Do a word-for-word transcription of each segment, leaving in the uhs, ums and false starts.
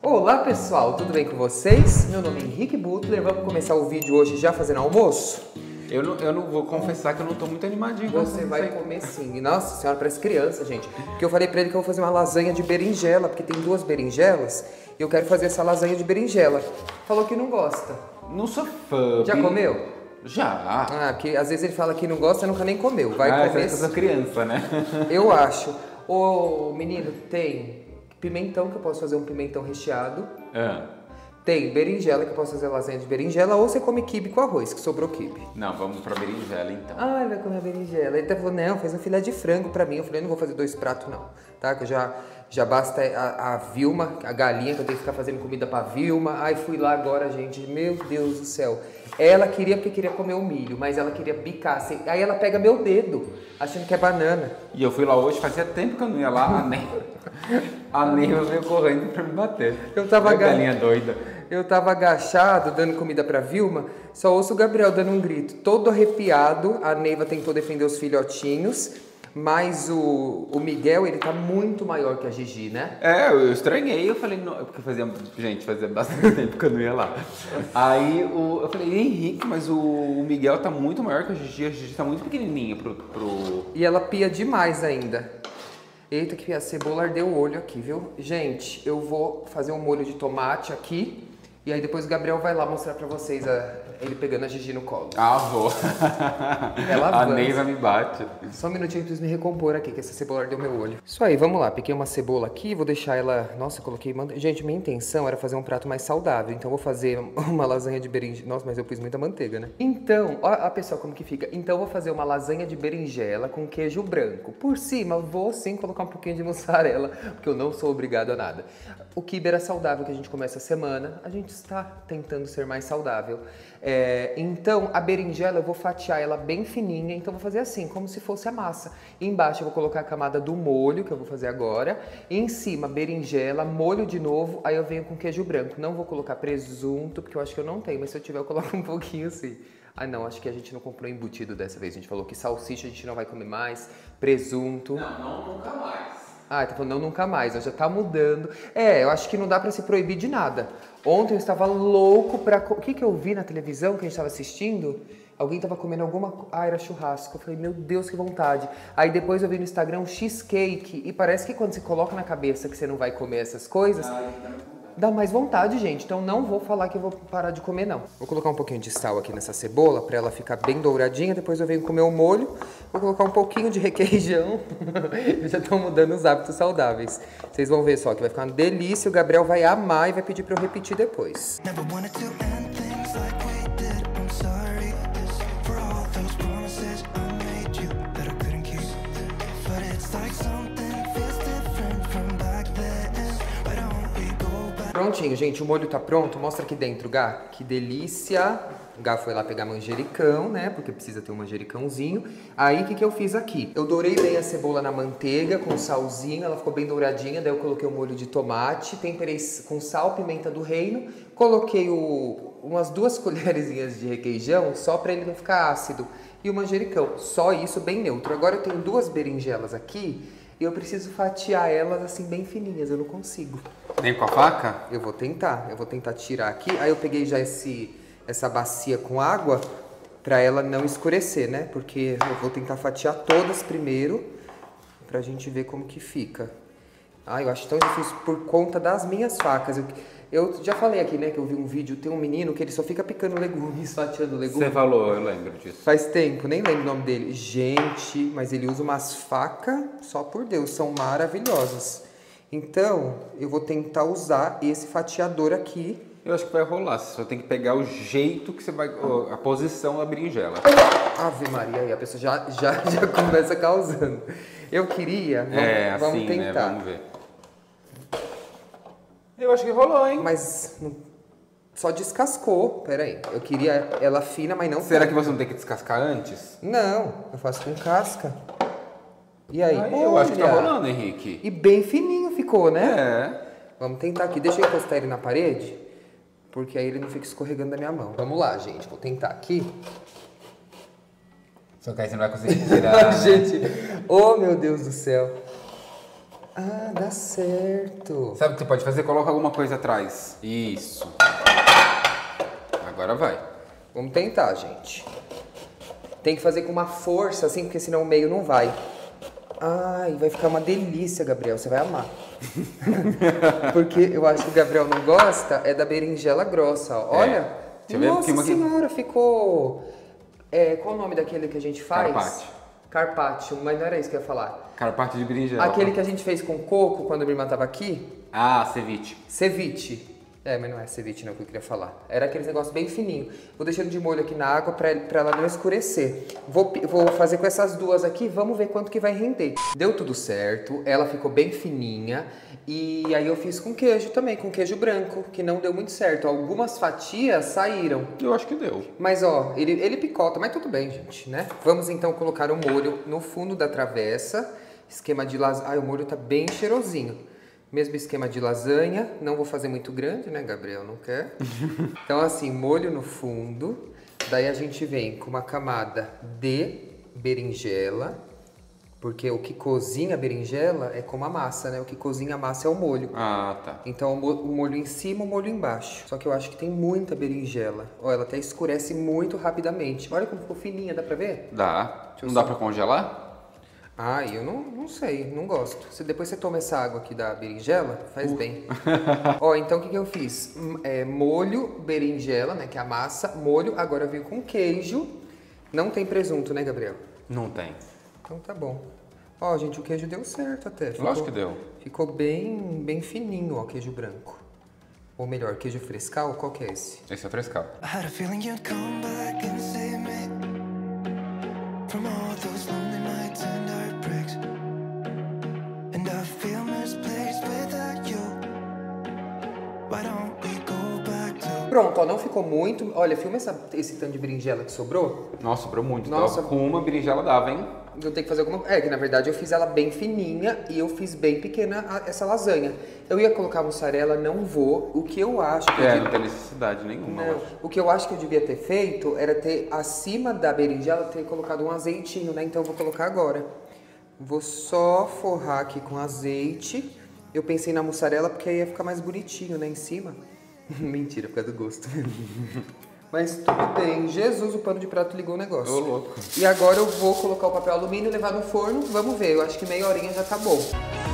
Olá pessoal, tudo bem com vocês? Meu nome é Henrique Butler, vamos começar o vídeo hoje já fazendo almoço? Eu não, eu não vou confessar que eu não tô muito animadinho. Você vai comer sim. Nossa senhora, parece criança, gente. Porque eu falei pra ele que eu vou fazer uma lasanha de berinjela, porque tem duas berinjelas e eu quero fazer essa lasanha de berinjela. Falou que não gosta. Não sou fã. Já comeu? Já. Ah, porque às vezes ele fala que não gosta e nunca nem comeu. Vai ah, comer. Eu sou criança, né? Eu acho. Ô, menino, tem pimentão, que eu posso fazer um pimentão recheado. Ah. Tem berinjela, que eu posso fazer lasanha de berinjela, ou você come quibe com arroz, que sobrou quibe. Não, vamos pra berinjela então. Ah, ele vai comer a berinjela. Ele até falou, não, fez um filé de frango pra mim. Eu falei, não vou fazer dois pratos não, tá? Que eu já, já basta a, a Vilma, a galinha, que eu tenho que ficar fazendo comida pra Vilma. Ai, fui lá agora, gente, meu Deus do céu. Ela queria porque queria comer o milho, mas ela queria bicar. Aí ela pega meu dedo, achando que é banana. E eu fui lá hoje, fazia tempo que eu não ia lá, a Neiva, a Neiva veio correndo pra me bater. Eu tava aga... galinha doida. Eu tava agachado, dando comida pra Vilma, só ouço o Gabriel dando um grito, todo arrepiado. A Neiva tentou defender os filhotinhos, mas o, o Miguel, ele tá muito maior que a Gigi, né? É, eu estranhei, eu falei, não, porque fazia, gente, fazia bastante tempo que eu não ia lá. Aí o, eu falei, Henrique, mas o, o Miguel tá muito maior que a Gigi, a Gigi tá muito pequenininha pro, pro... E ela pia demais ainda. Eita, que a cebola ardeu o olho aqui, viu? Gente, eu vou fazer um molho de tomate aqui. E aí depois o Gabriel vai lá mostrar pra vocês a, ele pegando a Gigi no colo. Ah, vou. Ela a Neiva me bate. Só um minutinho, eu preciso me recompor aqui, que essa cebola ardeu meu olho. Isso aí, vamos lá. Piquei uma cebola aqui, vou deixar ela... Nossa, coloquei... manteiga. Gente, minha intenção era fazer um prato mais saudável. Então eu vou fazer uma lasanha de berinjela. Nossa, mas eu pus muita manteiga, né? Então, ó a pessoa como que fica. Então eu vou fazer uma lasanha de berinjela com queijo branco. Por cima, vou sim colocar um pouquinho de mussarela, porque eu não sou obrigado a nada. O quibe era saudável que a gente começa a semana. A gente está tentando ser mais saudável. É, então, a berinjela eu vou fatiar ela bem fininha. Então, eu vou fazer assim, como se fosse a massa. Embaixo eu vou colocar a camada do molho, que eu vou fazer agora. E em cima, berinjela, molho de novo. Aí eu venho com queijo branco. Não vou colocar presunto, porque eu acho que eu não tenho. Mas se eu tiver, eu coloco um pouquinho assim. Ah, não, acho que a gente não comprou embutido dessa vez. A gente falou que salsicha a gente não vai comer mais. Presunto. Não, não, nunca mais. Ah, tá falando não, nunca mais, já tá mudando. É, eu acho que não dá pra se proibir de nada. Ontem eu estava louco pra... O que que eu vi na televisão que a gente estava assistindo? Alguém tava comendo alguma... Ah, era churrasco. Eu falei, meu Deus, que vontade. Aí depois eu vi no Instagram um cheesecake. E parece que quando você coloca na cabeça que você não vai comer essas coisas... Ah, dá mais vontade, gente. Então não vou falar que eu vou parar de comer, não. Vou colocar um pouquinho de sal aqui nessa cebola pra ela ficar bem douradinha. Depois eu venho comer o molho. Vou colocar um pouquinho de requeijão. Eu já tô mudando os hábitos saudáveis. Vocês vão ver só que vai ficar uma delícia. O Gabriel vai amar e vai pedir pra eu repetir depois. Prontinho, gente, o molho tá pronto. Mostra aqui dentro, Gá. Que delícia. O Gá foi lá pegar manjericão, né? Porque precisa ter um manjericãozinho. Aí, o que que eu fiz aqui? Eu dourei bem a cebola na manteiga com salzinho. Ela ficou bem douradinha. Daí eu coloquei o molho de tomate. Temperei com sal, pimenta do reino. Coloquei o, umas duas colherzinhas de requeijão, só pra ele não ficar ácido. E o manjericão. Só isso, bem neutro. Agora eu tenho duas berinjelas aqui. E eu preciso fatiar elas assim bem fininhas, eu não consigo. Nem com a faca? Eu vou tentar, eu vou tentar tirar aqui. Aí eu peguei já esse, essa bacia com água pra ela não escurecer, né? Porque eu vou tentar fatiar todas primeiro pra gente ver como que fica. Ah, eu acho tão difícil por conta das minhas facas. Eu, eu já falei aqui, né, que eu vi um vídeo, tem um menino que ele só fica picando legumes, fatiando legumes. Você falou, eu lembro disso. Faz tempo, nem lembro o nome dele. Gente, mas ele usa umas facas, só por Deus, são maravilhosas. Então, eu vou tentar usar esse fatiador aqui. Eu acho que vai rolar, você só tem que pegar o jeito que você vai... a posição da berinjela. Ave Maria, aí a pessoa já, já, já começa causando. Eu queria, vamos, é, assim, vamos tentar. Né? Vamos ver. Eu acho que rolou, hein? Mas não, só descascou, peraí. Eu queria ela fina, mas não... Será que você não tem que descascar antes? Não, eu faço com casca. E aí? aí eu acho que tá rolando, Henrique. E bem fininho ficou, né? É. Vamos tentar aqui. Deixa eu encostar ele na parede, porque aí ele não fica escorregando da minha mão. Vamos lá, gente. Vou tentar aqui. Só que aí você não vai conseguir tirar. Gente, oh meu Deus do céu. Ah, dá certo. Sabe o que você pode fazer? Coloca alguma coisa atrás. Isso. Agora vai. Vamos tentar, gente. Tem que fazer com uma força, assim, porque senão o meio não vai. Ai, vai ficar uma delícia, Gabriel. Você vai amar. Porque eu acho que o Gabriel não gosta é da berinjela grossa, ó. Olha. É. Nossa senhora, ficou... É, qual o nome daquele que a gente faz? Carpaccio. Carpaccio, mas não era isso que eu ia falar. Carpaccio de berinjela. Aquele que a gente fez com coco quando a minha irmã tava aqui. Ah, ceviche. Ceviche. É, mas não é ceviche não que eu queria falar. Era aquele negócio bem fininho. Vou deixando de molho aqui na água pra, pra ela não escurecer. Vou, vou fazer com essas duas aqui, vamos ver quanto que vai render. Deu tudo certo, ela ficou bem fininha. E aí eu fiz com queijo também, com queijo branco, que não deu muito certo. Algumas fatias saíram. Eu acho que deu. Mas ó, ele, ele picota, mas tudo bem, gente, né? Vamos então colocar o molho no fundo da travessa. Esquema de lasanha. Ai, o molho tá bem cheirosinho. Mesmo esquema de lasanha, não vou fazer muito grande, né, Gabriel? Não quer? Então, assim, molho no fundo. Daí a gente vem com uma camada de berinjela, porque o que cozinha a berinjela é como a massa, né? O que cozinha a massa é o molho. Ah, tá. Então, o molho em cima, o molho embaixo. Só que eu acho que tem muita berinjela. Ó, ela até escurece muito rapidamente. Olha como ficou fininha, dá pra ver? Dá. Não dá pra congelar? Ah, eu não, não sei, não gosto. Se depois você toma essa água aqui da berinjela, faz uh. bem. Ó, então o que, que eu fiz? É, molho, berinjela, né, que é a massa, molho, agora veio com queijo. Não tem presunto, né, Gabriel? Não tem. Então tá bom. Ó, gente, o queijo deu certo até. Ficou, Lógico que deu. Ficou bem, bem fininho, ó, queijo branco. Ou melhor, queijo frescal, qual que é esse? Esse é frescal. I had a feeling you'd come back and save me from all those lonely nights and heartbreaks. And I feel misplaced without you. Why don't we go back to... Pronto, ó, não ficou muito. Olha, filma essa, esse tanto de berinjela que sobrou. Nossa, sobrou muito. Nossa, então, com uma berinjela dava, hein? Eu tenho que fazer alguma... É, que na verdade eu fiz ela bem fininha e eu fiz bem pequena a, essa lasanha. Eu ia colocar mussarela, não vou. O que eu acho... Que é, eu devia... não tem necessidade nenhuma. Não. O que eu acho que eu devia ter feito era ter, acima da berinjela, ter colocado um azeitinho, né? Então eu vou colocar agora. Vou só forrar aqui com azeite. Eu pensei na mussarela porque aí ia ficar mais bonitinho, né? Em cima. Mentira, por causa do gosto. Mas tudo bem. Jesus, o pano de prato ligou o negócio. Ô, louco. E agora eu vou colocar o papel alumínio e levar no forno. Vamos ver. Eu acho que meia horinha já tá bom.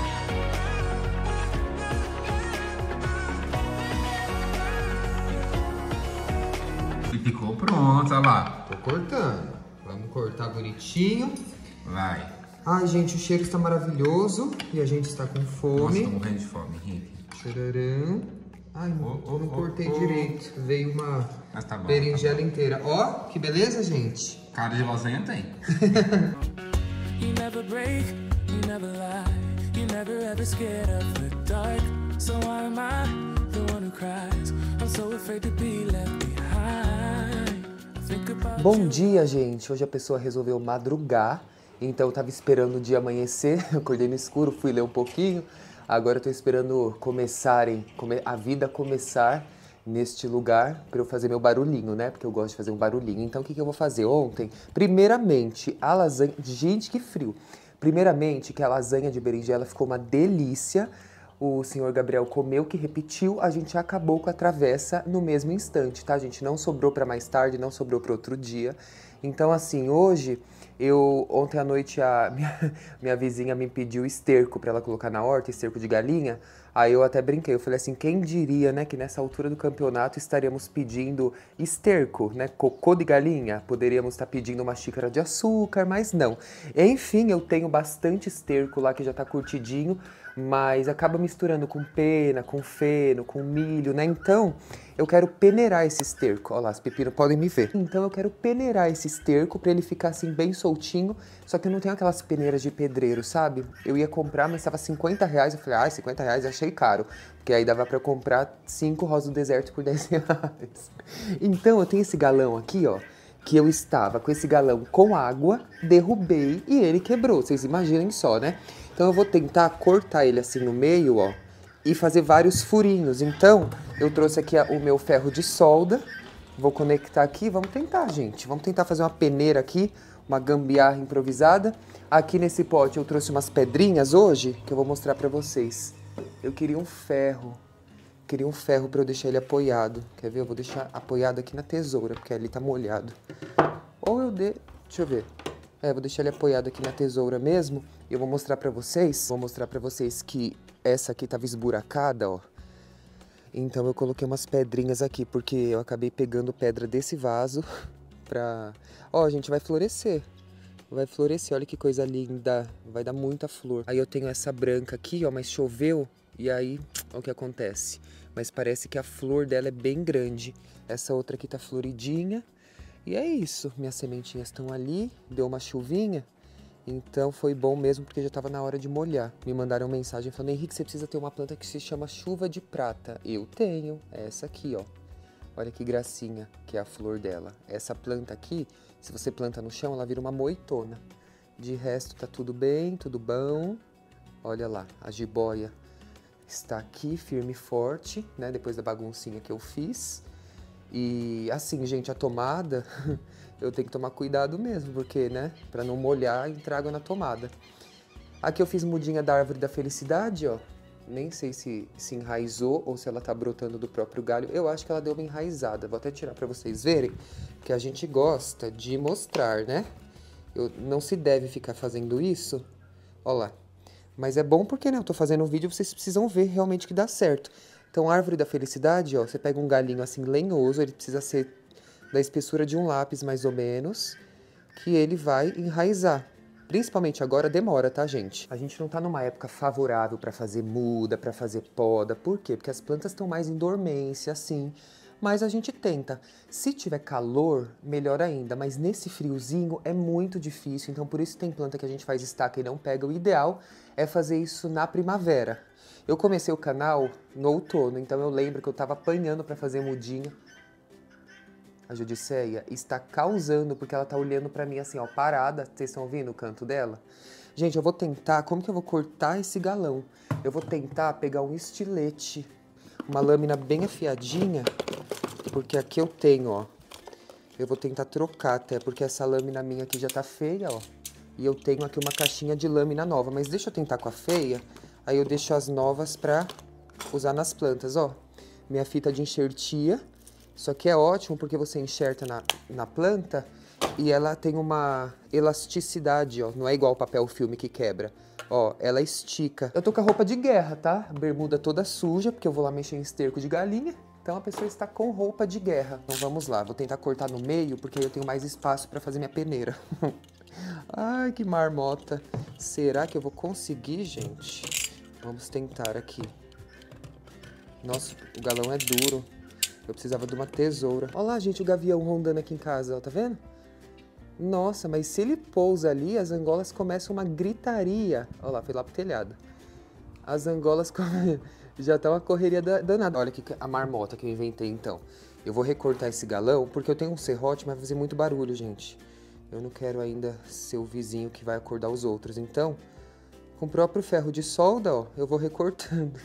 E ficou pronto, olha lá. Tô cortando. Vamos cortar bonitinho. Vai. Ai, gente, o cheiro está maravilhoso. E a gente está com fome. Nossa, tô morrendo de fome, Henrique. Tcharam. Ai, não, oh, oh, não cortei oh, direito. Oh. Veio uma Mas tá bom, berinjela tá bom. inteira. Ó, que beleza, gente. Cara de lasanha tem. You never break, you never lie. You never ever scared of the dark. So why am I the one who cries? I'm so afraid to be left behind. Bom dia, gente. Hoje a pessoa resolveu madrugar. Então eu tava esperando o dia amanhecer. Eu acordei no escuro, fui ler um pouquinho. Agora eu tô esperando começarem, a vida começar neste lugar para eu fazer meu barulhinho, né? Porque eu gosto de fazer um barulhinho. Então o que, que eu vou fazer ontem? Primeiramente, a lasanha... Gente, que frio! Primeiramente, que a lasanha de berinjela ficou uma delícia. O senhor Gabriel comeu, que repetiu, a gente acabou com a travessa no mesmo instante, tá, gente? Não sobrou para mais tarde, não sobrou para outro dia. Então, assim, hoje... Eu, ontem à noite, a minha, minha vizinha me pediu esterco para ela colocar na horta, esterco de galinha. Aí eu até brinquei, eu falei assim, quem diria, né, que nessa altura do campeonato estaríamos pedindo esterco, né, cocô de galinha. Poderíamos estar pedindo uma xícara de açúcar, mas não. Enfim, eu tenho bastante esterco lá que já tá curtidinho, mas acaba misturando com pena, com feno, com milho, né? Então, eu quero peneirar esse esterco. Olha lá, os pepinos podem me ver. Então, eu quero peneirar esse esterco pra ele ficar assim bem soltinho. Só que eu não tenho aquelas peneiras de pedreiro, sabe? Eu ia comprar, mas estava cinquenta reais. Eu falei, ah, cinquenta reais eu achei caro. Porque aí dava pra comprar cinco rosas do deserto por dez reais. Então, eu tenho esse galão aqui, ó. Que eu estava com esse galão com água, derrubei e ele quebrou. Vocês imaginem só, né? Então eu vou tentar cortar ele assim no meio, ó, e fazer vários furinhos. Então, eu trouxe aqui o meu ferro de solda, vou conectar aqui, vamos tentar, gente. Vamos tentar fazer uma peneira aqui. uma gambiarra improvisada. Aqui nesse pote eu trouxe umas pedrinhas hoje, que eu vou mostrar pra vocês. Eu queria um ferro. Queria um ferro pra eu deixar ele apoiado. Quer ver? Eu vou deixar apoiado aqui na tesoura, porque ali tá molhado. Ou eu de... Deixa eu ver. É, vou deixar ele apoiado aqui na tesoura mesmo. E eu vou mostrar pra vocês. Vou mostrar pra vocês que essa aqui tava esburacada, ó. Então eu coloquei umas pedrinhas aqui, porque eu acabei pegando pedra desse vaso pra... Ó, gente, vai florescer. Vai florescer, olha que coisa linda. Vai dar muita flor. Aí eu tenho essa branca aqui, ó, mas choveu. E aí, olha o que acontece. Mas parece que a flor dela é bem grande. Essa outra aqui tá floridinha. E é isso. Minhas sementinhas estão ali. Deu uma chuvinha. Então foi bom mesmo, porque já tava na hora de molhar. Me mandaram mensagem falando: Henrique, você precisa ter uma planta que se chama chuva de prata. Eu tenho. É essa aqui, ó. Olha que gracinha que é a flor dela. Essa planta aqui, se você planta no chão, ela vira uma moitona. De resto, tá tudo bem, tudo bom. Olha lá, a jiboia está aqui, firme e forte, né? Depois da baguncinha que eu fiz. E assim, gente, a tomada, eu tenho que tomar cuidado mesmo, porque, né? Pra não molhar, entrar água na tomada. Aqui eu fiz mudinha da árvore da felicidade, ó. Nem sei se se enraizou ou se ela tá brotando do próprio galho. Eu acho que ela deu uma enraizada. Vou até tirar pra vocês verem, que a gente gosta de mostrar, né? Eu, não se deve ficar fazendo isso. Ó lá. Mas é bom porque, né, eu tô fazendo um vídeo, vocês precisam ver realmente que dá certo. Então, a árvore da felicidade, ó, você pega um galinho assim lenhoso, ele precisa ser da espessura de um lápis mais ou menos, que ele vai enraizar. Principalmente agora demora, tá, gente? A gente não tá numa época favorável pra fazer muda, pra fazer poda. Por quê? Porque as plantas estão mais em dormência, assim. Mas a gente tenta. Se tiver calor, melhor ainda. Mas nesse friozinho é muito difícil. Então por isso tem planta que a gente faz estaca e não pega. O ideal é fazer isso na primavera. Eu comecei o canal no outono, então eu lembro que eu tava apanhando pra fazer mudinha. A Judicéia está causando, porque ela tá olhando pra mim assim, ó, parada. Vocês estão ouvindo o canto dela? Gente, eu vou tentar... Como que eu vou cortar esse galão? Eu vou tentar pegar um estilete, uma lâmina bem afiadinha, porque aqui eu tenho, ó. Eu vou tentar trocar até, porque essa lâmina minha aqui já tá feia, ó. E eu tenho aqui uma caixinha de lâmina nova, mas deixa eu tentar com a feia, aí eu deixo as novas pra usar nas plantas, ó. Minha fita de enxertia. Isso aqui é ótimo porque você enxerta na, na planta e ela tem uma elasticidade, ó. Não é igual o papel filme que quebra. Ó, ela estica. Eu tô com a roupa de guerra, tá? A bermuda toda suja, porque eu vou lá mexer em esterco de galinha. Então a pessoa está com roupa de guerra. Então vamos lá, vou tentar cortar no meio, porque aí eu tenho mais espaço pra fazer minha peneira. Ai, que marmota. Será que eu vou conseguir, gente? Vamos tentar aqui. Nossa, o galão é duro. Eu precisava de uma tesoura. Olha lá, gente, o gavião rondando aqui em casa, ó, tá vendo? Nossa, mas se ele pousa ali, as angolas começam uma gritaria. Olha lá, foi lá pro telhado. As angolas come... já tá uma correria danada. Olha aqui a marmota que eu inventei, então. Eu vou recortar esse galão, porque eu tenho um serrote, mas vai fazer muito barulho, gente. Eu não quero ainda ser o vizinho que vai acordar os outros. Então, com o próprio ferro de solda, ó, eu vou recortando.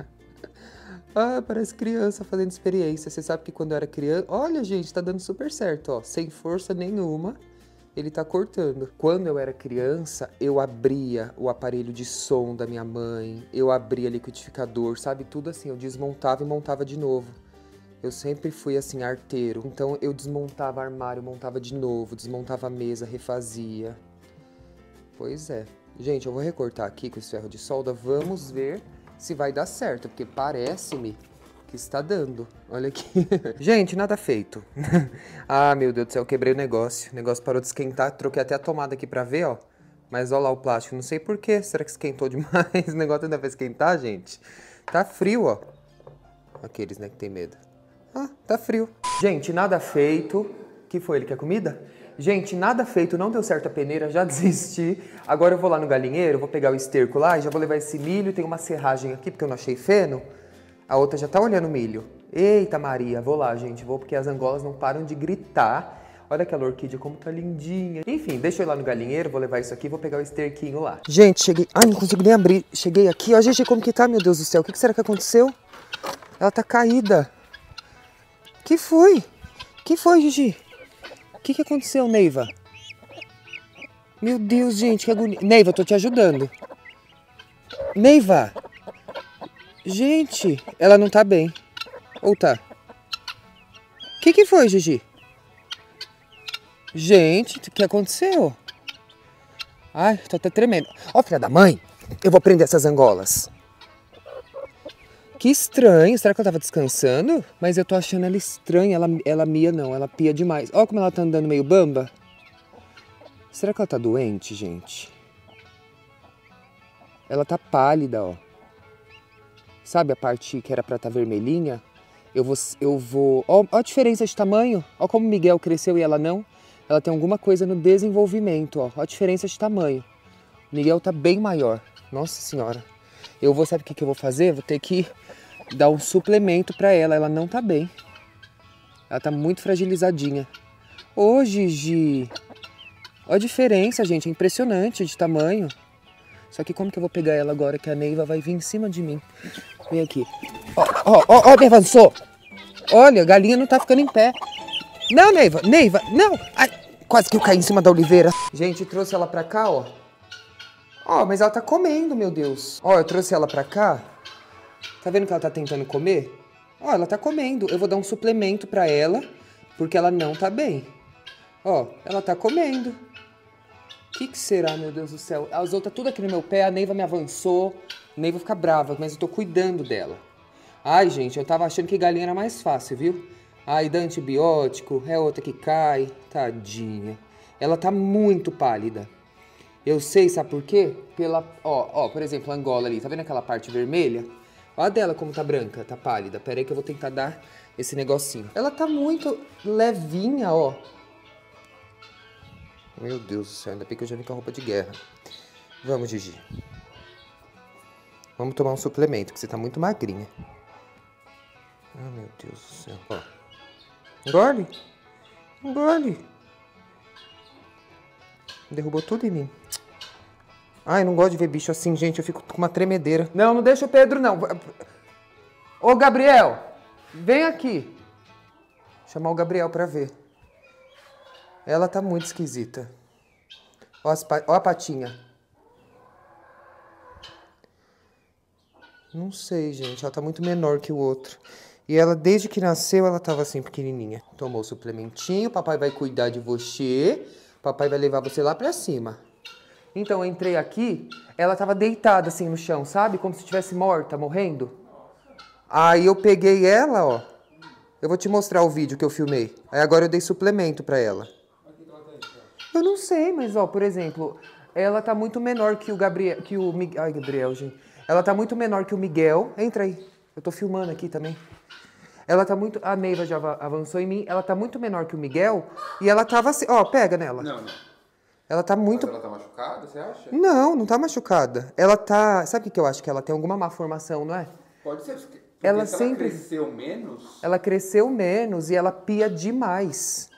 Ah, parece criança fazendo experiência. Você sabe que quando eu era criança... Olha, gente, tá dando super certo, ó. Sem força nenhuma, ele tá cortando. Quando eu era criança, eu abria o aparelho de som da minha mãe. Eu abria liquidificador, sabe? Tudo assim, eu desmontava e montava de novo. Eu sempre fui, assim, arteiro. Então, eu desmontava armário, montava de novo. Desmontava a mesa, refazia. Pois é. Gente, eu vou recortar aqui com esse ferro de solda. Vamos ver... se vai dar certo, porque parece-me que está dando. Olha aqui. Gente, nada feito. Ah, meu Deus do céu, eu quebrei o negócio. O negócio parou de esquentar, troquei até a tomada aqui pra ver, ó. Mas olha lá o plástico, não sei porquê. Será que esquentou demais? O negócio ainda vai esquentar, gente? Tá frio, ó. Aqueles, né, que tem medo. Ah, tá frio. Gente, nada feito. O que foi? Ele quer comida? Gente, nada feito, não deu certo a peneira, já desisti. Agora eu vou lá no galinheiro, vou pegar o esterco lá e já vou levar esse milho. Tem uma serragem aqui, porque eu não achei feno. A outra já tá olhando o milho. Eita Maria, vou lá, gente, vou porque as angolas não param de gritar. Olha aquela orquídea como tá lindinha. Enfim, deixa eu ir lá no galinheiro, vou levar isso aqui e vou pegar o esterquinho lá. Gente, cheguei... Ai, não consigo nem abrir. Cheguei aqui, ó, gente, como que tá, meu Deus do céu? O que que será que aconteceu? Ela tá caída. Que foi? Que foi, Gigi? O que que aconteceu, Neiva? Meu Deus, gente, que agonia. Neiva, eu tô te ajudando. Neiva! Gente, ela não tá bem. Ou tá? O que que foi, Gigi? Gente, o que aconteceu? Ai, tô até tremendo. Ó, filha da mãe, eu vou prender essas angolas. Que estranho, será que ela tava descansando? Mas eu tô achando ela estranha, ela, ela mia não, ela pia demais. Ó como ela tá andando meio bamba. Será que ela tá doente, gente? Ela tá pálida, ó. Sabe a parte que era pra tá vermelhinha? Eu vou... Eu vou... Ó, ó a diferença de tamanho. Ó como o Miguel cresceu e ela não. Ela tem alguma coisa no desenvolvimento, ó. Ó a diferença de tamanho. O Miguel tá bem maior. Nossa senhora. Eu vou... Sabe o que, que eu vou fazer? Vou ter que dar um suplemento pra ela. Ela não tá bem. Ela tá muito fragilizadinha. Ô, Gigi. Ó a diferença, gente. É impressionante de tamanho. Só que como que eu vou pegar ela agora que a Neiva vai vir em cima de mim? Vem aqui. Ó, ó, ó, ó, Neiva, avançou. Olha, a galinha não tá ficando em pé. Não, Neiva, Neiva, não. Ai, quase que eu caí em cima da oliveira. Gente, trouxe ela pra cá, ó. Ó, mas ela tá comendo, meu Deus. Ó, eu trouxe ela pra cá. Tá vendo que ela tá tentando comer? Ó, ela tá comendo. Eu vou dar um suplemento pra ela, porque ela não tá bem. Ó, ela tá comendo. O que que será, meu Deus do céu? As outras tudo aqui no meu pé, a Neiva me avançou. A Neiva fica brava, mas eu tô cuidando dela. Ai, gente, eu tava achando que galinha era mais fácil, viu? Ai, dá antibiótico, é outra que cai. Tadinha. Ela tá muito pálida. Eu sei, sabe por quê? Pela, ó, ó, por exemplo, a Angola ali, tá vendo aquela parte vermelha? Ó a dela como tá branca, tá pálida. Pera aí que eu vou tentar dar esse negocinho. Ela tá muito levinha, ó. Meu Deus do céu, ainda bem que eu já vim com a roupa de guerra. Vamos, Gigi. Vamos tomar um suplemento, que você tá muito magrinha. Ah, meu Deus do céu. Ó. Engole. Engole. Derrubou tudo em mim. Ai, não gosto de ver bicho assim, gente. Eu fico com uma tremedeira. Não, não deixa o Pedro, não. Ô, Gabriel, vem aqui. Chamar o Gabriel pra ver. Ela tá muito esquisita. Ó, as pa... Ó a patinha. Não sei, gente. Ela tá muito menor que o outro. E ela, desde que nasceu, ela tava assim, pequenininha. Tomou o suplementinho. Papai vai cuidar de você. Papai vai levar você lá pra cima. Então, eu entrei aqui. Ela tava deitada assim no chão, sabe? Como se estivesse morta, morrendo. Aí eu peguei ela, ó. Eu vou te mostrar o vídeo que eu filmei. Aí agora eu dei suplemento pra ela. Eu não sei, mas, ó, por exemplo, ela tá muito menor que o Gabriel, que o Miguel, ai, Gabriel, gente. Ela tá muito menor que o Miguel. Entra aí. Eu tô filmando aqui também. Ela tá muito, a Neiva já avançou em mim. Ela tá muito menor que o Miguel e ela tava assim, ó, pega nela. Não, não. Ela tá muito... Mas ela tá machucada, você acha? Não, não tá machucada. Ela tá, sabe o que eu acho que ela tem alguma má formação, não é? Pode ser, porque Ela se sempre- ela cresceu menos... Ela cresceu menos e ela pia demais.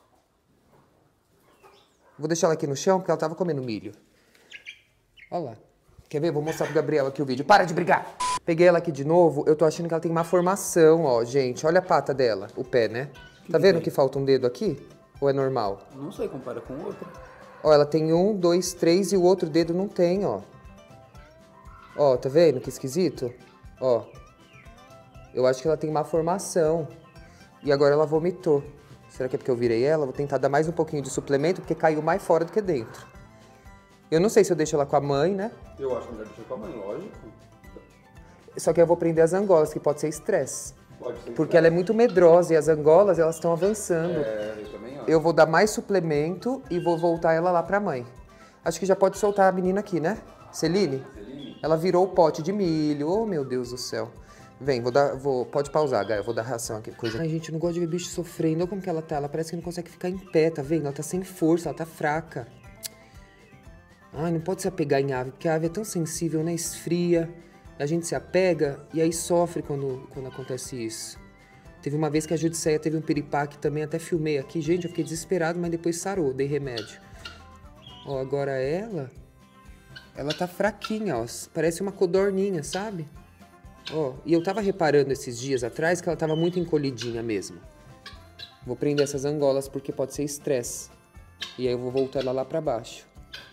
Vou deixar ela aqui no chão porque ela tava comendo milho. Olha lá. Quer ver? Vou mostrar pro Gabriel aqui o vídeo. Para de brigar! Peguei ela aqui de novo. Eu tô achando que ela tem má formação, ó, gente. Olha a pata dela, o pé, né? Que tá que vendo tem? que falta um dedo aqui? Ou é normal? Não sei, compara com outra. Ó, ela tem um, dois, três e o outro dedo não tem, ó. Ó, tá vendo que esquisito? Ó. Eu acho que ela tem má formação. E agora ela vomitou. Será que é porque eu virei ela? Vou tentar dar mais um pouquinho de suplemento, porque caiu mais fora do que dentro. Eu não sei se eu deixo ela com a mãe, né? Eu acho melhor deixar com a mãe, lógico. Só que eu vou prender as angolas, que pode ser estresse. Pode ser. Porque ela é muito medrosa e as angolas, elas estão avançando. É, eu também acho. Eu vou dar mais suplemento e vou voltar ela lá pra mãe. Acho que já pode soltar a menina aqui, né? Celine? Celine? Ela virou o pote de milho. Oh, meu Deus do céu. Vem, vou dar, vou, pode pausar, Gaia, eu vou dar ração aqui, coisa. Ai, gente, eu não gosto de ver bicho sofrendo. Olha como que ela tá, ela parece que não consegue ficar em pé, tá vendo? Ela tá sem força, ela tá fraca. Ai, não pode se apegar em ave, porque a ave é tão sensível, né? Esfria, a gente se apega e aí sofre quando, quando acontece isso. Teve uma vez que a Judicéia teve um piripaque também, até filmei aqui. Gente, eu fiquei desesperado, mas depois sarou, dei remédio. Ó, agora ela, ela tá fraquinha, ó, parece uma codorninha, sabe? Ó, e eu tava reparando esses dias atrás que ela tava muito encolhidinha mesmo. Vou prender essas angolas porque pode ser estresse. E aí eu vou voltar ela lá pra baixo.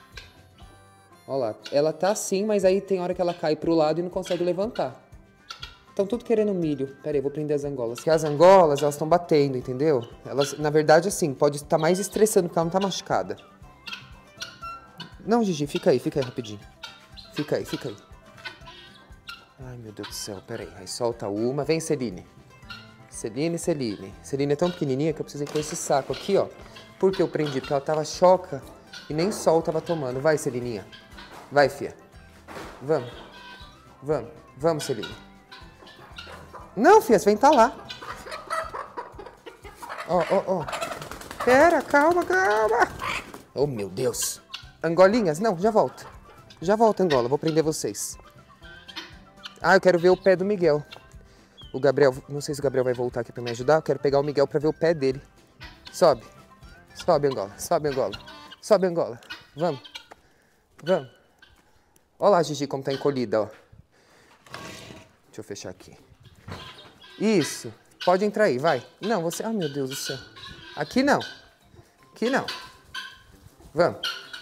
Ó lá, ela tá assim, mas aí tem hora que ela cai pro lado e não consegue levantar. Estão tudo querendo milho. Pera aí, vou prender as angolas. Porque as angolas, elas estão batendo, entendeu? Elas, na verdade, assim, pode estar mais estressando porque ela não tá machucada. Não, Gigi, fica aí, fica aí rapidinho. Fica aí, fica aí. Ai, meu Deus do céu, pera aí. Aí solta uma. Vem, Celine. Celine, Celine. Celine é tão pequenininha que eu precisei pôr esse saco aqui, ó. Por que eu prendi? Porque ela tava choca e nem sol tava tomando. Vai, Celininha. Vai, fia. Vamos. Vamos. Vamos, Celine. Não, fia, você vem tá lá. Ó, ó, ó. Pera, calma, calma. Oh, meu Deus. Angolinhas? Não, já volto. Já volto, Angola. Vou prender vocês. Ah, eu quero ver o pé do Miguel. O Gabriel, não sei se o Gabriel vai voltar aqui pra me ajudar. Eu quero pegar o Miguel pra ver o pé dele. Sobe. Sobe, Angola. Sobe, Angola. Sobe, Angola. Vamos. Vamos. Olha lá, Gigi, como tá encolhida, ó. Deixa eu fechar aqui. Isso. Pode entrar aí, vai. Não, você... Ah, meu Deus do céu. Aqui não. Aqui não. Vamos.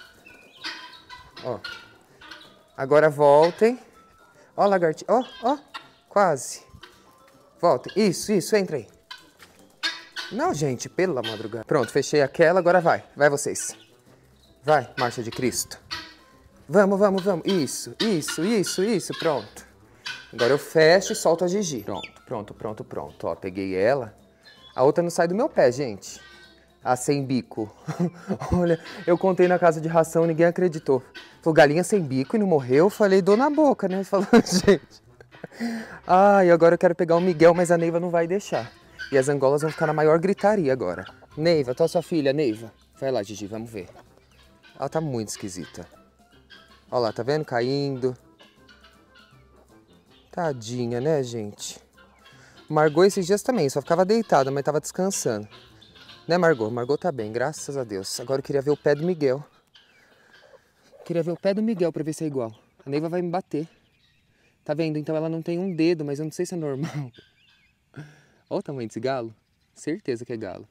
Ó. Agora voltem. Ó, lagartinha. Ó, ó. Quase. Voltem. Isso, isso. Entra aí. Não, gente. Pela madrugada. Pronto, fechei aquela. Agora vai. Vai vocês. Vai, marcha de Cristo. Vamos, vamos, vamos. Isso, isso, isso, isso. Pronto. Agora eu fecho e solto a Gigi. Pronto, pronto, pronto, pronto. Ó, peguei ela. A outra não sai do meu pé, gente. A sem bico. Olha, eu contei na casa de ração, ninguém acreditou. Falou, galinha sem bico e não morreu. Eu falei, dor na boca, né? Falou, gente. Ai, agora eu quero pegar o Miguel, mas a Neiva não vai deixar. E as angolas vão ficar na maior gritaria agora. Neiva, tô a sua filha, Neiva. Vai lá, Gigi, vamos ver. Ela tá muito esquisita. Olha lá, tá vendo? Caindo. Tadinha, né, gente? Margot esses dias também, só ficava deitada, mas tava descansando. Né, Margot? Margot tá bem, graças a Deus. Agora eu queria ver o pé do Miguel. Queria ver o pé do Miguel pra ver se é igual. A Neiva vai me bater. Tá vendo? Então ela não tem um dedo, mas eu não sei se é normal. Olha o tamanho desse galo. Certeza que é galo.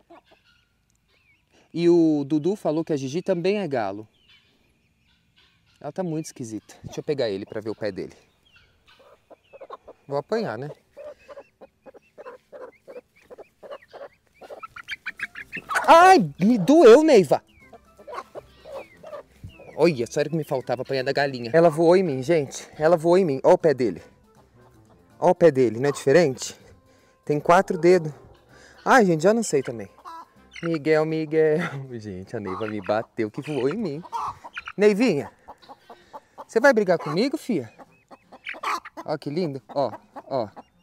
E o Dudu falou que a Gigi também é galo. Ela tá muito esquisita. Deixa eu pegar ele pra ver o pé dele. Vou apanhar, né? Ai, me doeu, Neiva. Olha, só era que me faltava apanhar da galinha. Ela voou em mim, gente. Ela voou em mim. Olha o pé dele. Olha o pé dele, não é diferente? Tem quatro dedos. Ai, gente, já não sei também. Miguel, Miguel. Gente, a Neiva me bateu que voou em mim. Neivinha, você vai brigar comigo, fia? Ó, que lindo. Ó, ó.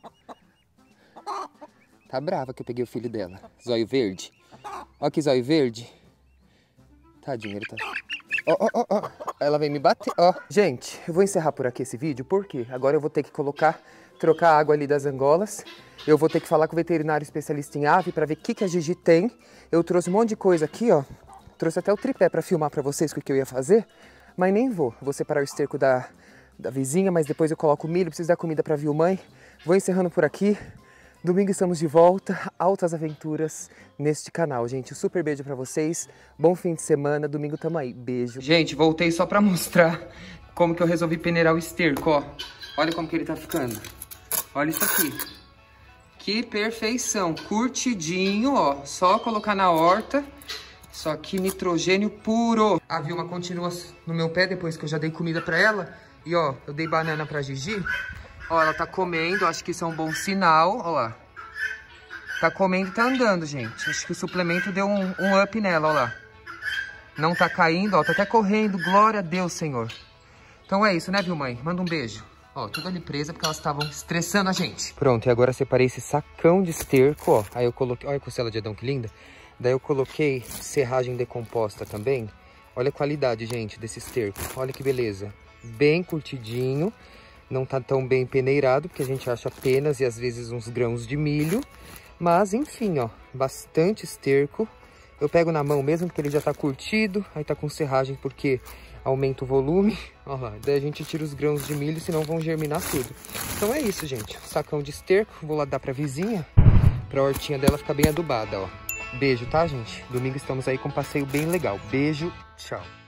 Tá brava que eu peguei o filho dela. Zóio verde. Ó que zóio verde. Tadinho, ele tá... Ó, ó, ó, ó. Ela vem me bater, ó. Gente, eu vou encerrar por aqui esse vídeo, porque agora eu vou ter que colocar, trocar a água ali das angolas. Eu vou ter que falar com o veterinário especialista em ave pra ver o que, que a Gigi tem. Eu trouxe um monte de coisa aqui, ó. Trouxe até o tripé pra filmar pra vocês o que eu ia fazer. Mas nem vou. Vou separar o esterco da, da vizinha, mas depois eu coloco o milho. Preciso dar comida pra Vilmãe. Vou encerrando por aqui. Domingo estamos de volta. Altas aventuras neste canal, gente. Um super beijo pra vocês. Bom fim de semana. Domingo tamo aí. Beijo. Gente, voltei só pra mostrar como que eu resolvi peneirar o esterco, ó. Olha como que ele tá ficando. Olha isso aqui. Que perfeição. Curtidinho, ó. Só colocar na horta. Só que nitrogênio puro. A Vilma continua no meu pé depois que eu já dei comida pra ela. E ó, eu dei banana pra Gigi. Ó, ela tá comendo, acho que isso é um bom sinal. Ó lá. Tá comendo e tá andando, gente. Acho que o suplemento deu um, um up nela, ó lá. Não tá caindo, ó, tá até correndo. Glória a Deus, Senhor. Então é isso, né, Vilmãe? Manda um beijo. Ó, tudo ali presa porque elas estavam estressando a gente. Pronto, e agora separei esse sacão de esterco, ó. Aí eu coloquei... Olha a costela de Adão, que linda. Daí eu coloquei serragem decomposta também. Olha a qualidade, gente, desse esterco. Olha que beleza. Bem curtidinho. Não tá tão bem peneirado, porque a gente acha penas e às vezes uns grãos de milho. Mas, enfim, ó, bastante esterco. Eu pego na mão mesmo, porque ele já tá curtido. Aí tá com serragem, porque aumenta o volume. Ó lá, daí a gente tira os grãos de milho, senão vão germinar tudo. Então é isso, gente. Sacão de esterco. Vou lá dar pra vizinha, pra hortinha dela ficar bem adubada, ó. Beijo, tá, gente? Domingo estamos aí com um passeio bem legal. Beijo, tchau.